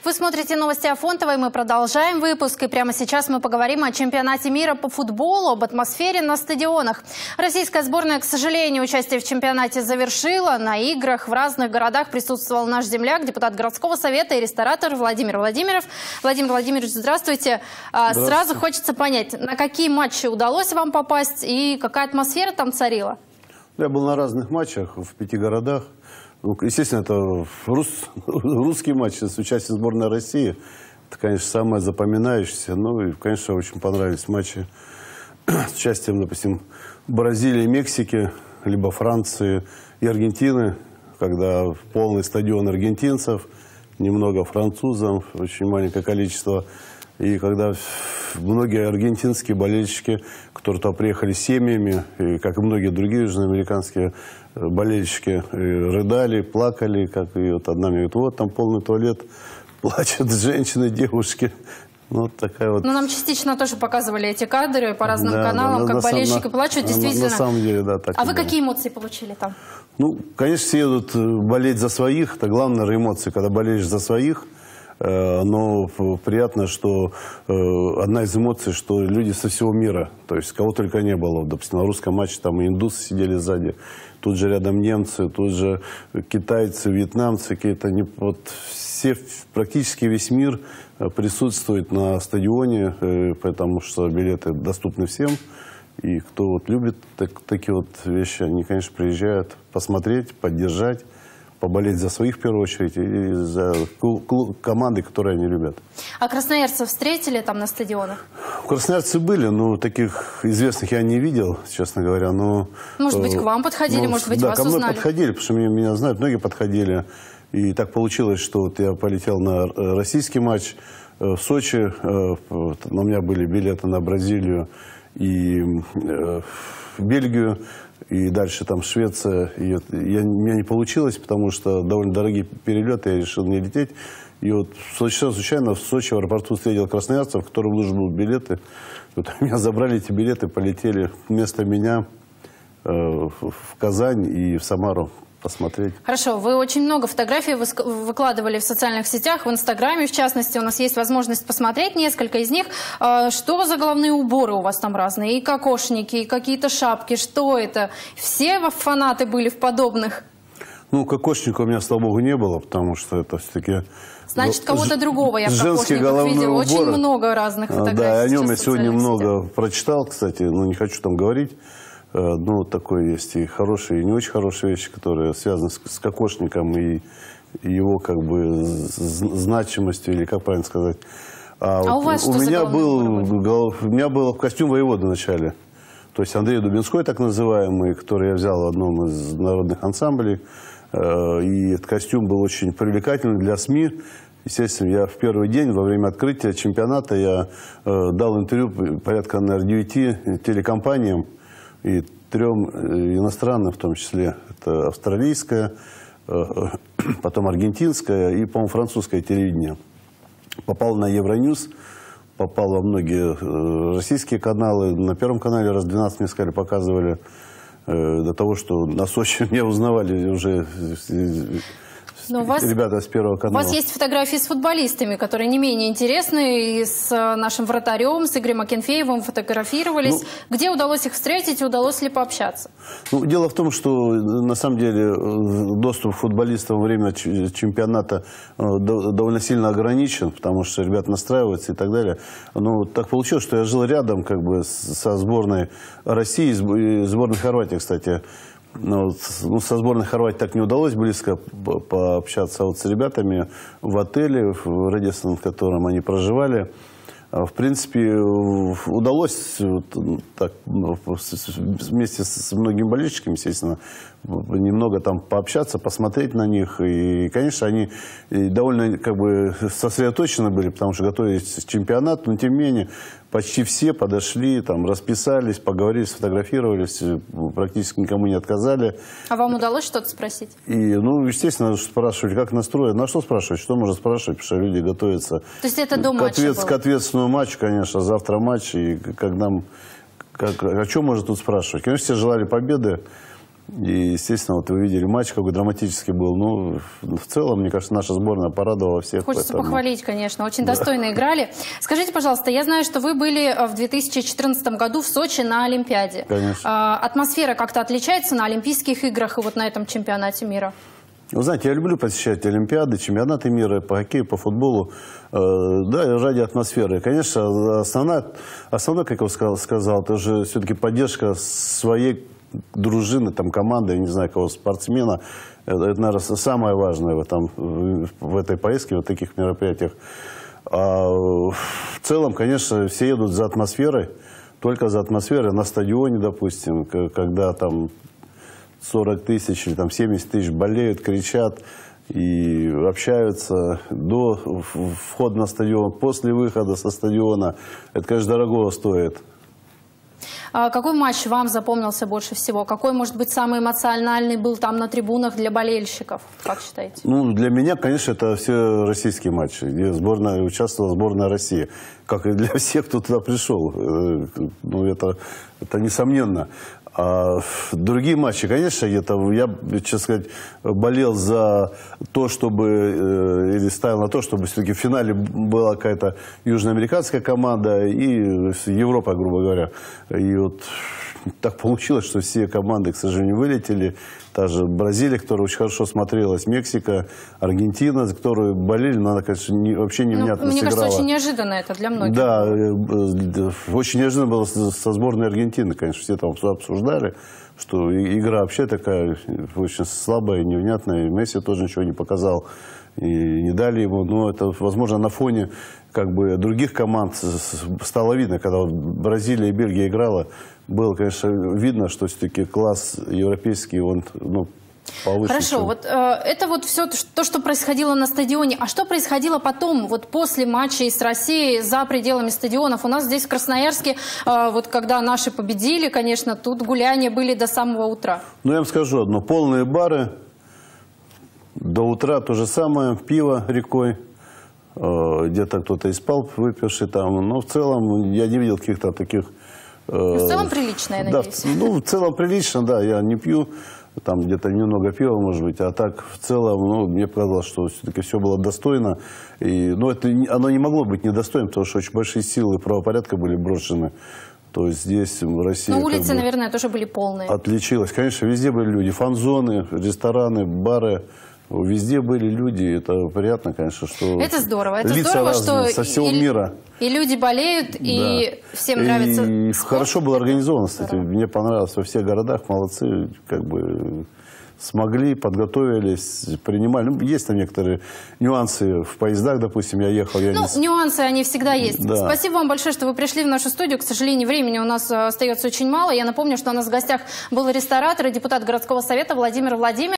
Вы смотрите новости Афонтовой, мы продолжаем выпуск. И прямо сейчас мы поговорим о чемпионате мира по футболу, об атмосфере на стадионах. Российская сборная, к сожалению, участие в чемпионате завершила. На играх в разных городах присутствовал наш земляк, депутат городского совета и ресторатор Владимир Владимиров. Владимир Владимирович, здравствуйте. Сразу хочется понять, на какие матчи удалось вам попасть и какая атмосфера там царила? Я был на разных матчах в 5 городах. Естественно, это русский матч с участием сборной России. Это, конечно, самое запоминающееся. Ну и, конечно, очень понравились матчи с участием, допустим, Бразилии, Мексики, либо Франции и Аргентины, когда полный стадион аргентинцев, немного французов, очень маленькое количество. И когда многие аргентинские болельщики, которые туда приехали с семьями, и, как и многие другие южноамериканские болельщики, рыдали, плакали, как и вот одна мне говорит, вот там полный туалет, плачут женщины, девушки. Вот такая вот. Ну, нам частично тоже показывали эти кадры по разным каналам, как болельщики плачут, действительно. На самом деле, да. Так вы какие эмоции получили там? Ну, конечно, все едут болеть за своих, это главное эмоции, когда болеешь за своих. Но приятно, что одна из эмоций, что люди со всего мира, то есть кого только не было. Допустим, на русском матче там и индусы сидели сзади, тут же рядом немцы, тут же китайцы, вьетнамцы, какие-то. Вот все, практически весь мир присутствует на стадионе, потому что билеты доступны всем. И кто вот любит такие вот вещи, они, конечно, приезжают посмотреть, поддержать, поболеть за своих, в первую очередь, и за команды, которые они любят. А красноярцев встретили там на стадионах? Красноярцы были, но таких известных я не видел, честно говоря. Но, может быть, к вам подходили, может быть, вас узнали? Да, ко мне подходили, потому что меня знают, многие подходили. И так получилось, что вот я полетел на российский матч в Сочи. У меня были билеты на Бразилию и Бельгию. И дальше там Швеция. И у меня не получилось, потому что довольно дорогие перелеты, я решил не лететь. И вот случайно в Сочи в аэропорту встретил красноярцев, которым нужны будут билеты. Вот меня забрали эти билеты, полетели вместо меня в Казань и в Самару посмотреть. Хорошо, вы очень много фотографий выкладывали в социальных сетях, в Инстаграме, в частности, у нас есть возможность посмотреть несколько из них. Что за головные уборы у вас там разные? И кокошники, и какие-то шапки, что это? Все фанаты были в подобных? Ну, кокошника у меня, слава богу, не было, потому что это все-таки... Значит, кого-то другого я в кокошниках видела. Очень много разных фотографий. Да, о нем я сегодня много прочитал, кстати, но не хочу там говорить. Ну, такое есть и хорошие, и не очень хорошие вещи, которые связаны с кокошником и его, как бы, значимостью, или как правильно сказать. У вас что за у меня был костюм воеводы вначале. То есть Андрей Дубинской, так называемый, который я взял в одном из народных ансамблей. И этот костюм был очень привлекательный для СМИ. Естественно, я в первый день, во время открытия чемпионата, я дал интервью порядка, наверное, 9 телекомпаниям. И 3 иностранных, в том числе, это австралийское, потом аргентинское и, по-моему, французское телевидение. Попал на Евроньюз, попал во многие российские каналы. На Первом канале раз 12 мне сказали, показывали, до того, что на Сочи меня узнавали уже ребята с Первого канала. У вас есть фотографии с футболистами, которые не менее интересны, и с нашим вратарем, с Игорем Акинфеевым фотографировались. Где удалось их встретить, удалось ли пообщаться? Ну, дело в том, что на самом деле доступ к футболистам во время чемпионата довольно сильно ограничен, потому что ребята настраиваются и так далее. Но так получилось, что я жил рядом как бы со сборной России и сборной Хорватии, кстати. Ну, со сборной Хорватии так не удалось близко пообщаться, а вот с ребятами в отеле, в Редисон, в котором они проживали, в принципе, удалось так, вместе с многими болельщиками, естественно, немного там пообщаться, посмотреть на них. И, конечно, они довольно как бы сосредоточены были, потому что готовились к чемпионату, но тем не менее почти все подошли, там, расписались, поговорили, сфотографировались, практически никому не отказали. А вам удалось что-то спросить? И, ну, естественно, спрашивали, как настроен. На что спрашивать? Что можно спрашивать? Потому что люди готовятся. То есть это до матча было? К ответственному матчу, конечно. Завтра матч. И как нам... О чем можно тут спрашивать? Конечно, все желали победы. И, естественно, вот вы видели матч, какой драматический был. Ну, в целом, мне кажется, наша сборная порадовала всех. Хочется похвалить, конечно. Очень достойно играли. Скажите, пожалуйста, я знаю, что вы были в 2014 году в Сочи на Олимпиаде. Конечно. Атмосфера как-то отличается на Олимпийских играх и вот на этом чемпионате мира? Вы знаете, я люблю посещать Олимпиады, чемпионаты мира по хоккею, по футболу, да, ради атмосферы. Конечно, основное, как я сказал, это же все-таки поддержка своей дружины, там, команды, я не знаю, кого, спортсмена. Это, наверное, самое важное в этой поездке, в таких мероприятиях. А в целом, конечно, все едут за атмосферой, только за атмосферой. На стадионе, допустим, когда там 40 тысяч или там 70 тысяч болеют, кричат и общаются до входа на стадион, после выхода со стадиона. Это, конечно, дорого стоит. Какой матч вам запомнился больше всего? Какой, может быть, самый эмоциональный был там на трибунах для болельщиков? Как считаете? Ну, для меня, конечно, это все российские матчи, где участвовала сборная России. Как и для всех, кто туда пришел. Ну, это несомненно. А другие матчи, конечно, я, честно сказать, болел за то, чтобы, или ставил на то, чтобы все-таки в финале была какая-то южноамериканская команда и Европа, грубо говоря. И вот так получилось, что все команды, к сожалению, вылетели. Та же Бразилия, которая очень хорошо смотрелась, Мексика, Аргентина, за которую болели, но она, конечно, вообще невнятно мне сыграла. Мне кажется, очень неожиданно это для многих. Да, очень неожиданно было со сборной Аргентины, конечно, все там обсуждали, что игра вообще такая очень слабая, невнятная. Месси тоже ничего не показал и не дали ему. Но это, возможно, на фоне как бы других команд стало видно, когда вот Бразилия и Бельгия играла, было, конечно, видно, что все-таки класс европейский, он, ну, повыше. Хорошо, вот это вот все то, что происходило на стадионе. А что происходило потом, вот после матчей с Россией, за пределами стадионов? У нас здесь в Красноярске, вот когда наши победили, конечно, тут гуляния были до самого утра. Ну, я вам скажу одно. Полные бары, до утра то же самое, пиво рекой. Где-то кто-то и спал, выпивший там. Но в целом я не видел каких-то таких... В целом прилично, я надеюсь. Да, ну, в целом прилично, да. Я не пью, там где-то немного пива, может быть. А так, в целом, ну, мне показалось, что все-таки все было достойно. И, ну, оно не могло быть недостойным, потому что очень большие силы правопорядка были брошены. То есть здесь Россия... Но улицы, наверное, тоже были полные. Отличилась. Конечно, везде были люди. Фан-зоны, рестораны, бары. Везде были люди, это приятно, конечно, что... Это здорово, разные, что со всего мира. И люди болеют, и всем нравится и спорт. Хорошо было организовано, кстати. Мне понравилось во всех городах, молодцы, как бы смогли, подготовились, принимали. Ну, есть там некоторые нюансы в поездах, допустим, я ехал. Нюансы, они всегда есть. Да. Спасибо вам большое, что вы пришли в нашу студию. К сожалению, времени у нас остается очень мало. Я напомню, что у нас в гостях был ресторатор и депутат городского совета Владимир Владимиров.